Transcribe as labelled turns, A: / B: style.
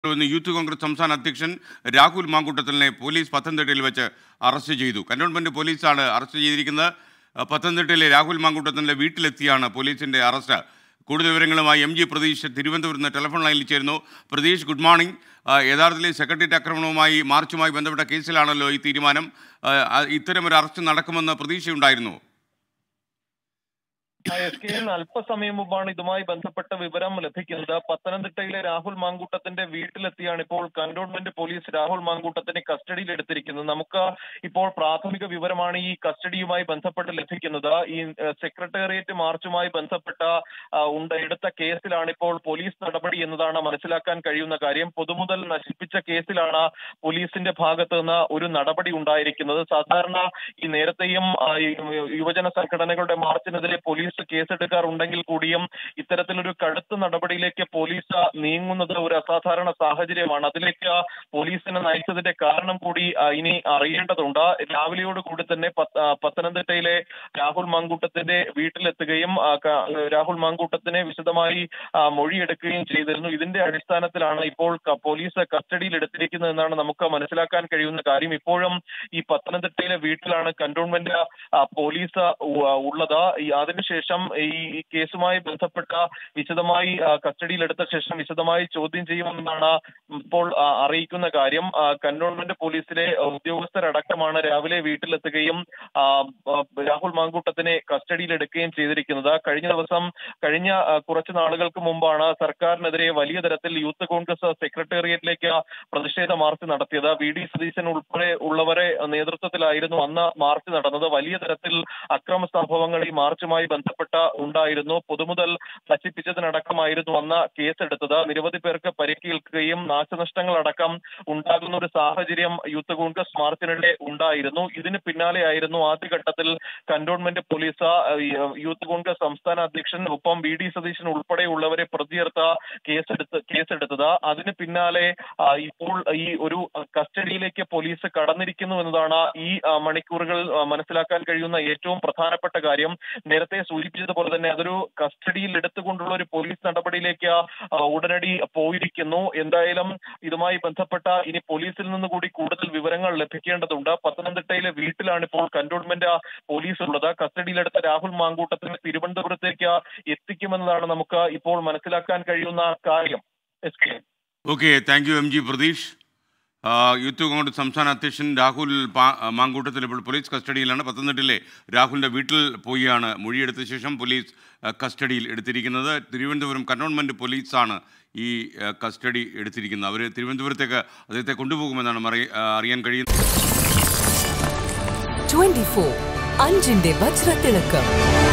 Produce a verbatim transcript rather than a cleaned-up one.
A: ഇന്ന് യൂത്ത് കോൺഗ്രസ് സംസ്ഥാന അധ്യക്ഷൻ രാഹുൽ മാങ്കൂട്ടത്തിലിനെ പോലീസ് പത്തനംതിട്ടയിൽ വെച്ച് അറസ്റ്റ് ചെയ്തു. കന്റോൺമെന്റ് പോലീസാണ് അറസ്റ്റ് ചെയ്തിരിക്കുന്നത്. പത്തനംതിട്ടയിലെ രാഹുൽ മാങ്കൂട്ടത്തിലിന്റെ വീട്ടിലെത്തിയാണ് പോലീസിന്റെ അറസ്റ്റ്. കൂടുതൽ വിവരങ്ങളുമായി എം ജി പ്രതീഷ് തിരുവനന്തപുരത്ത് നിന്ന് ടെലിഫോൺ ലൈനിൽ ചേരുന്നു. Pratheesh, good morning. യഥാർത്ഥത്തിൽ സെക്രട്ടേറിയറ്റ് ആക്രമണവുമായി മാർച്ചുമായി ബന്ധപ്പെട്ട കേസിലാണല്ലോ ഈ തീരുമാനം. ഇത്തരമൊരു അറസ്റ്റ് നടക്കുമെന്ന് പ്രതീക്ഷയുണ്ടായിരുന്നു?
B: എസ് കെ എൻ അല്പസമയം മുമ്പാണ് ഇതുമായി ബന്ധപ്പെട്ട വിവരം ലഭിക്കുന്നത്. പത്തനംതിട്ടയിലെ രാഹുൽ മാങ്കൂട്ടത്തിന്റെ വീട്ടിലെത്തിയാണ് ഇപ്പോൾ കന്റോൺമെന്റ് പോലീസ് രാഹുൽ മാങ്കൂട്ടത്തിനെ കസ്റ്റഡിയിൽ എടുത്തിരിക്കുന്നത്. നമുക്ക് ഇപ്പോൾ പ്രാഥമിക വിവരമാണ് ഈ കസ്റ്റഡിയുമായി ബന്ധപ്പെട്ട് ലഭിക്കുന്നത്. ഈ സെക്രട്ടേറിയറ്റ് മാർച്ചുമായി ബന്ധപ്പെട്ട ഉണ്ട് എടുത്ത കേസിലാണ് ഇപ്പോൾ പോലീസ് നടപടി എന്നതാണ് മനസ്സിലാക്കാൻ കഴിയുന്ന കാര്യം. പൊതുമുതൽ നശിപ്പിച്ച കേസിലാണ് പോലീസിന്റെ ഭാഗത്ത് നിന്ന് ഒരു നടപടി ഉണ്ടായിരിക്കുന്നത്. സാധാരണ ഈ നേരത്തെയും യുവജന സംഘടനകളുടെ മാർച്ചിനെതിരെ പോലീസ് കേസെടുക്കാറുണ്ടെങ്കിൽ കൂടിയും ഇത്തരത്തിലൊരു കടുത്ത നടപടിയിലേക്ക് പോലീസ് നീങ്ങുന്നത് ഒരു അസാധാരണ സാഹചര്യമാണ്. അതിലേക്ക് പോലീസിനെ നയിച്ചതിന്റെ കാരണം കൂടി ഇനി അറിയേണ്ടതുണ്ട്. രാവിലെയോട് കൂടി തന്നെ പത്തനംതിട്ടയിലെ രാഹുൽ മാങ്കൂട്ടത്തിന്റെ വീട്ടിലെത്തുകയും രാഹുൽ മാങ്കൂട്ടത്തിനെ വിശദമായി മൊഴിയെടുക്കുകയും ചെയ്തിരുന്നു. ഇതിന്റെ അടിസ്ഥാനത്തിലാണ് ഇപ്പോൾ പോലീസ് കസ്റ്റഡിയിൽ എടുത്തിരിക്കുന്നതെന്നാണ് നമുക്ക് മനസ്സിലാക്കാൻ കഴിയുന്ന കാര്യം. ഇപ്പോഴും ഈ പത്തനംതിട്ടയിലെ വീട്ടിലാണ് കന്റോൺമെന്റ് പോലീസ് ഉള്ളത്. അതിനുശേഷം ഈ കേസുമായി ബന്ധപ്പെട്ട വിശദമായി കസ്റ്റഡിയിലെടുത്ത ശേഷം വിശദമായി ചോദ്യം ചെയ്യുമെന്നാണ് ഇപ്പോൾ അറിയിക്കുന്ന കാര്യം. കന്റോൺമെന്റ് പോലീസിലെ ഉദ്യോഗസ്ഥരടക്കമാണ് രാവിലെ വീട്ടിലെത്തുകയും രാഹുൽ മാങ്കൂട്ടത്തിനെ കസ്റ്റഡിയിലെടുക്കുകയും ചെയ്തിരിക്കുന്നത്. കഴിഞ്ഞ ദിവസം കഴിഞ്ഞ കുറച്ച് നാളുകൾക്ക് മുമ്പാണ് സർക്കാരിനെതിരെ വലിയ തരത്തിൽ യൂത്ത് കോൺഗ്രസ് സെക്രട്ടേറിയറ്റിലേക്ക് പ്രതിഷേധ മാർച്ച് നടത്തിയത്. വി ഡി സതീശൻ ഉൾപ്പെടെ ഉള്ളവരെ നേതൃത്വത്തിലായിരുന്നു അന്ന് മാർച്ച് നടന്നത്. വലിയ തരത്തിൽ അക്രമ സംഭവങ്ങൾ ഈ മാർച്ചുമായി ബന്ധപ്പെട്ട ഉണ്ടായിരുന്നു. പൊതുമുതൽ നശിപ്പിച്ചതിനടക്കമായിരുന്നു അന്ന് കേസെടുത്തത്. നിരവധി പേർക്ക് പരിക്കേൽക്കുകയും നാശനഷ്ടങ്ങളടക്കം ഉണ്ടാകുന്ന ഒരു സാഹചര്യം യൂത്ത് കോൺഗ്രസ് മാർച്ചിനിടെ ഉണ്ടായിരുന്നു. ഇതിന് പിന്നാലെയായിരുന്നു ആദ്യഘട്ടത്തിൽ കന്റോൺമെന്റ് പോലീസ് യൂത്ത് കോൺഗ്രസ് സംസ്ഥാന അധ്യക്ഷൻ ഒപ്പം വി ഡി സതീശൻ ഉൾപ്പെടെയുള്ളവരെ പ്രതിചേർത്ത കേസെടുത്ത് കേസെടുത്തത്. അതിന് പിന്നാലെ ഇപ്പോൾ ഈ ഒരു കസ്റ്റഡിയിലേക്ക് പോലീസ് കടന്നിരിക്കുന്നു എന്നതാണ് ഈ മണിക്കൂറുകൾ മനസ്സിലാക്കാൻ കഴിയുന്ന ഏറ്റവും പ്രധാനപ്പെട്ട കാര്യം. നേരത്തെ സൂചിപ്പിച്ചതുപോലെ തന്നെ അതൊരു കസ്റ്റഡിയിൽ എടുത്തുകൊണ്ടുള്ള ഒരു പോലീസ് നടപടിയിലേക്ക് ഉടനടി പോയിരിക്കുന്നു. എന്തായാലും ഇതുമായി ബന്ധപ്പെട്ട ഇനി പോലീസിൽ നിന്ന് കൂടി കൂടുതൽ വിവരങ്ങൾ ലഭിക്കേണ്ടതുണ്ട്. പത്തനംതിട്ടയിലെ വീട്ടിലാണ് ഇപ്പോൾ കന്റോൺമെന്റ് പോലീസ് ഉള്ളത്. കസ്റ്റഡിയിലെടുത്ത രാഹുൽ മാങ്കൂട്ടത്തിനെ തിരുവനന്തപുരത്തേക്ക് എത്തിക്കുമെന്നതാണ് നമുക്ക് ഇപ്പോൾ മനസ്സിലാക്കാൻ കഴിയുന്ന കാര്യം.
A: Okay, thank you M G Pratheesh. Youth Congress സംസ്ഥാന അധ്യക്ഷൻ രാഹുൽ മാങ്കൂട്ടത്തിൽ ഇപ്പോൾ പോലീസ് കസ്റ്റഡിയിലാണ്. പത്തനംതിട്ടയിലെ രാഹുലിൻ്റെ വീട്ടിൽ പോയാണ് മൊഴിയെടുത്ത ശേഷം പോലീസ് കസ്റ്റഡിയിൽ എടുത്തിരിക്കുന്നത്. തിരുവനന്തപുരം കന്റോൺമെൻറ്റ് പോലീസാണ് ഈ കസ്റ്റഡി എടുത്തിരിക്കുന്നത്. അവർ തിരുവനന്തപുരത്തേക്ക് അദ്ദേഹത്തെ കൊണ്ടുപോകുമെന്നാണ് അറിയാൻ കഴിയുന്നത്.
C: ട്വന്റി ഫോർ അഞ്ചിന്റെ വജ്രത്തിളക്കം.